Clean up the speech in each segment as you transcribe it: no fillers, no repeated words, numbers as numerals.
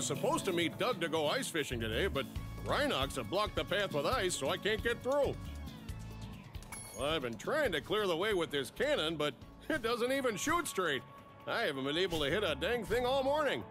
was supposed to meet Doug to go ice fishing today, but Rhinox have blocked the path with ice, so I can't get through. Well, I've been trying to clear the way with this cannon, but it doesn't even shoot straight. I haven't been able to hit a dang thing all morning.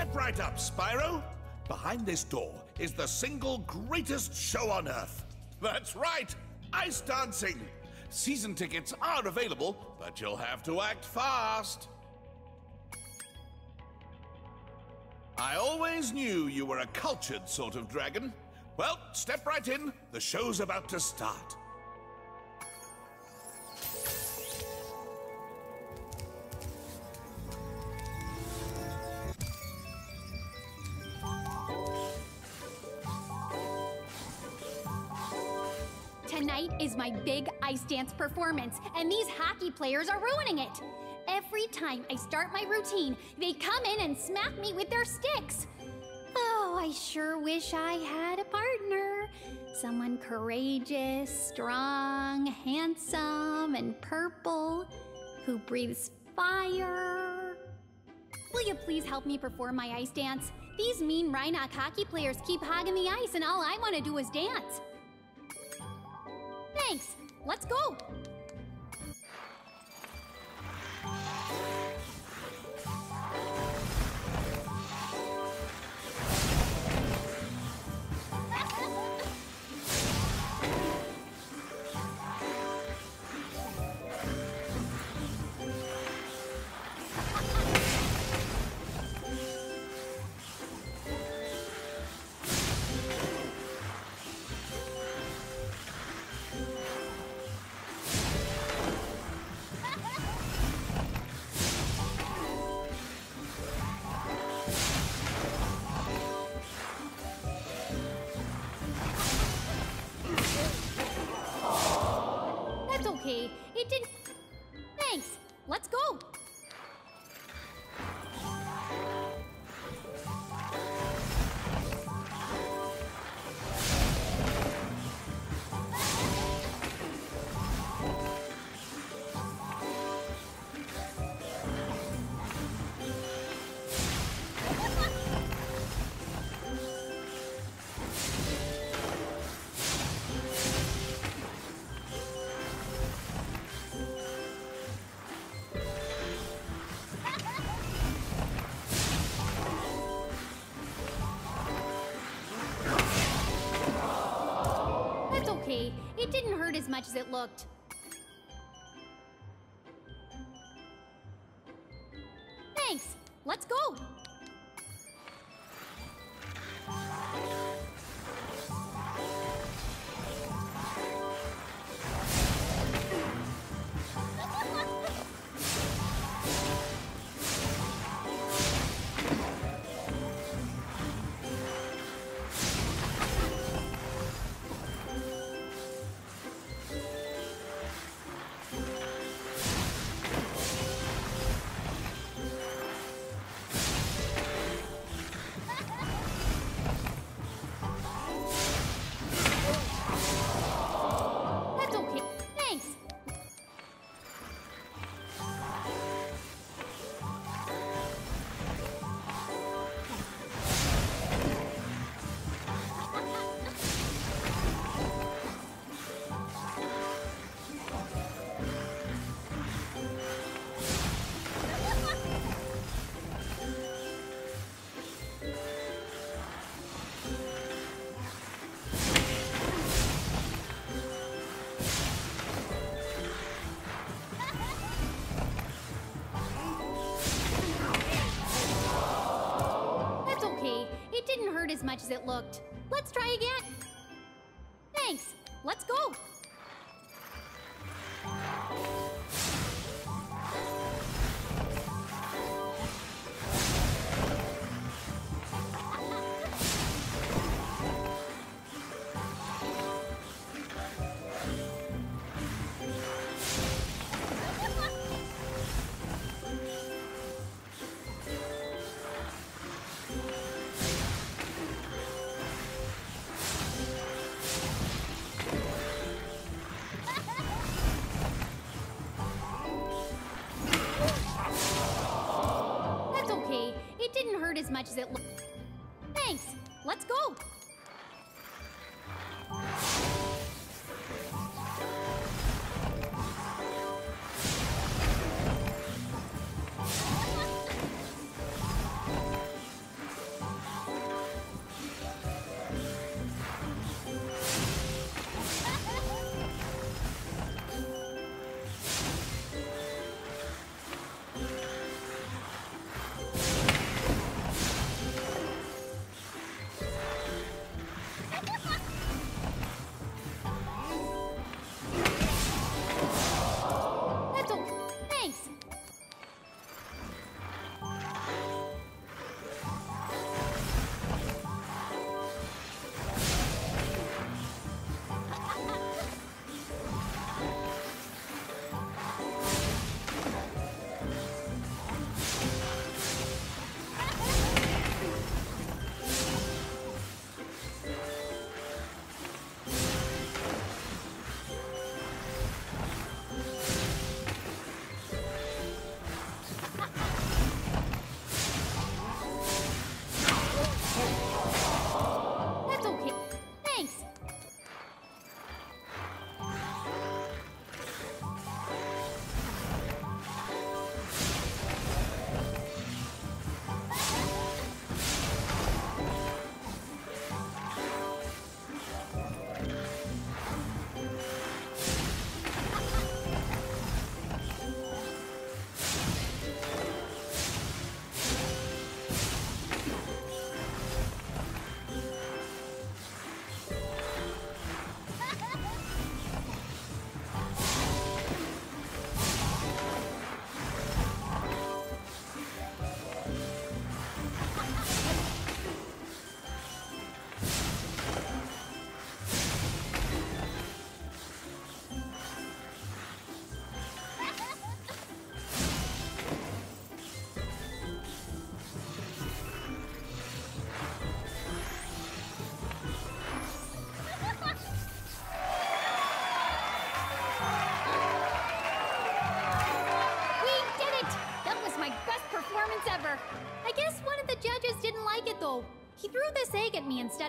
Step right up, Spyro. Behind this door is the single greatest show on Earth. That's right, ice dancing. Season tickets are available, but you'll have to act fast. I always knew you were a cultured sort of dragon. Well, step right in. The show's about to start. Tonight is my big ice dance performance, and these hockey players are ruining it. Every time I start my routine, they come in and smack me with their sticks. Oh, I sure wish I had a partner. Someone courageous, strong, handsome, and purple, who breathes fire. Will you please help me perform my ice dance? These mean Rhinoc hockey players keep hogging the ice, and all I want to do is dance. Thanks. Let's go. Okay, it didn't... Thanks. Let's go. Okay, it didn't hurt as much as it looked. Thanks. Let's go. As much as it looked. Let's try again. Thanks. Let's go.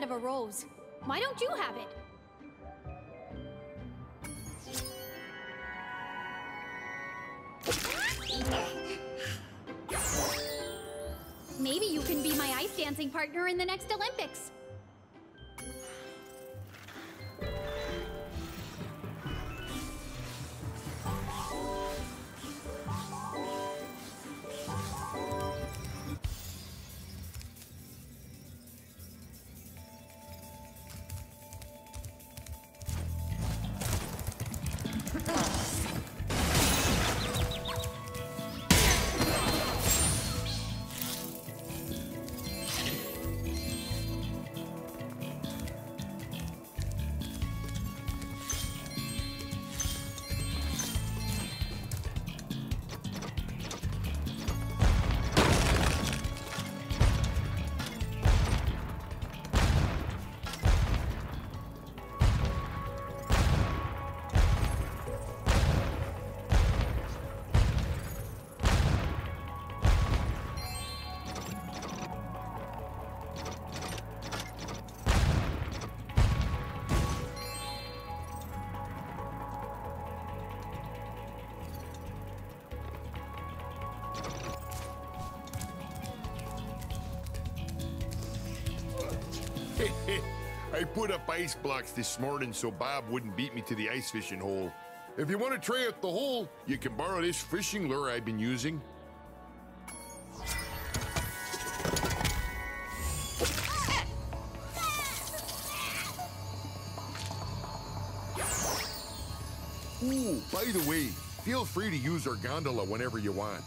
instead of a rose. Why don't you have it? Maybe you can be my ice dancing partner in the next Olympics. I put up ice blocks this morning so Bob wouldn't beat me to the ice fishing hole. If you want to try out the hole, you can borrow this fishing lure I've been using. Ooh, by the way, feel free to use our gondola whenever you want.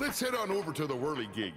Let's head on over to the whirligig.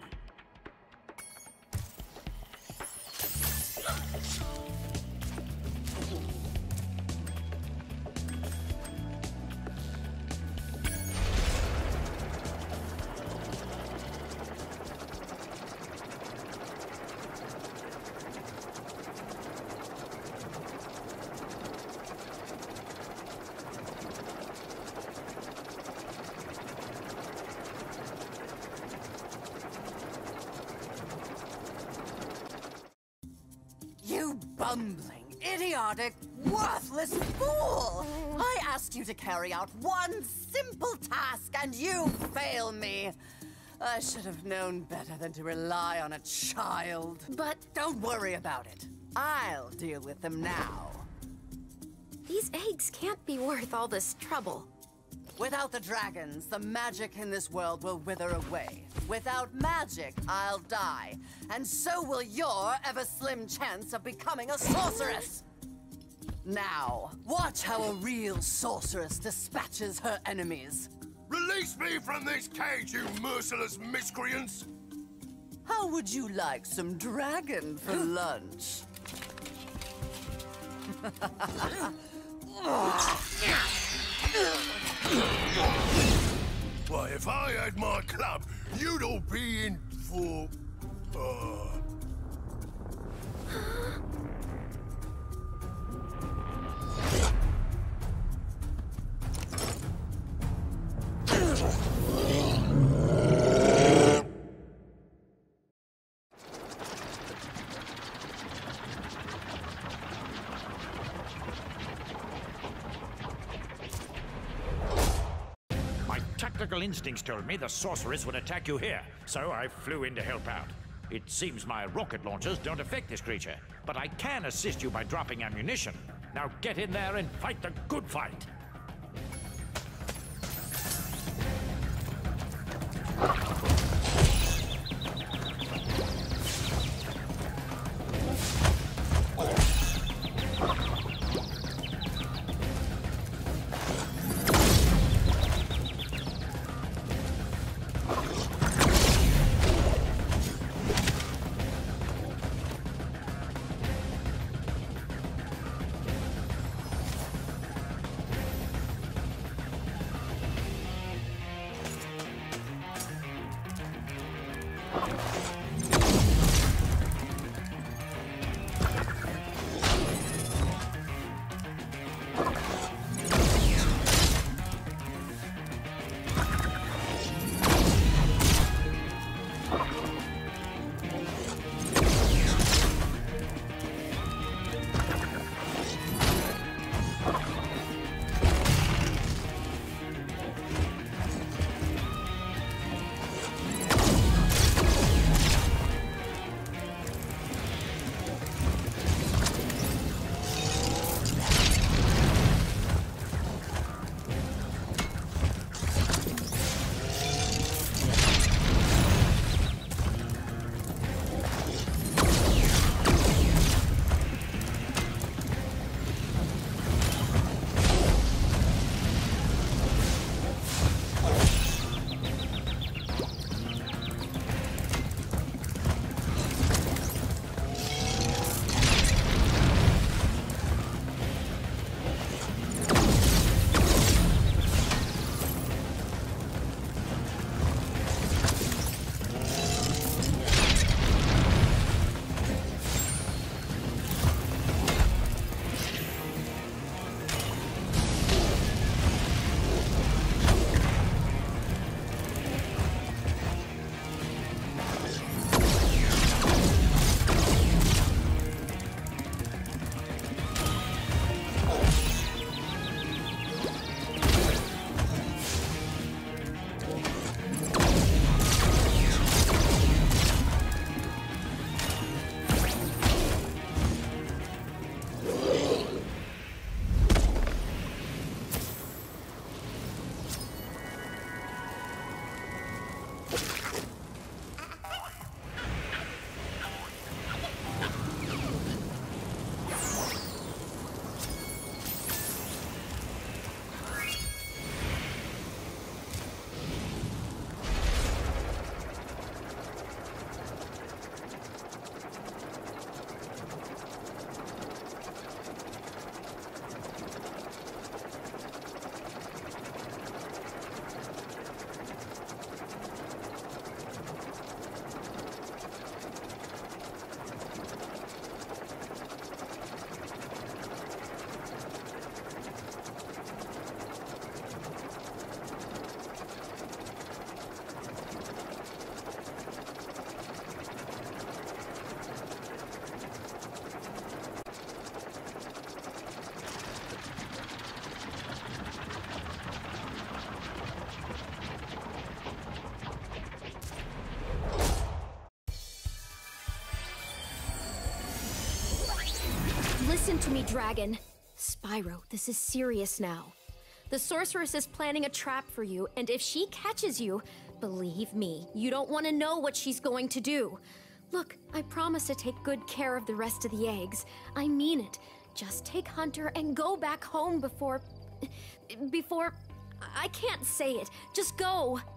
You bumbling, idiotic, worthless fool! I asked you to carry out one simple task and you fail me. I should have known better than to rely on a child. But don't worry about it. I'll deal with them now. These eggs can't be worth all this trouble. Without the dragons, the magic in this world will wither away. Without magic, I'll die. And so will your ever-slim chance of becoming a sorceress. Now, watch how a real sorceress dispatches her enemies. Release me from this cage, you merciless miscreants! How would you like some dragon for lunch? Why, if I had my club, you'd all be in for... My tactical instincts told me the sorceress would attack you here, so I flew in to help out. It seems my rocket launchers don't affect this creature, but I can assist you by dropping ammunition. Now get in there and fight the good fight. Listen to me, Dragon. Spyro, this is serious now. The sorceress is planning a trap for you, and if she catches you, believe me, you don't want to know what she's going to do. Look, I promise to take good care of the rest of the eggs. I mean it. Just take Hunter and go back home before... I can't say it. Just go.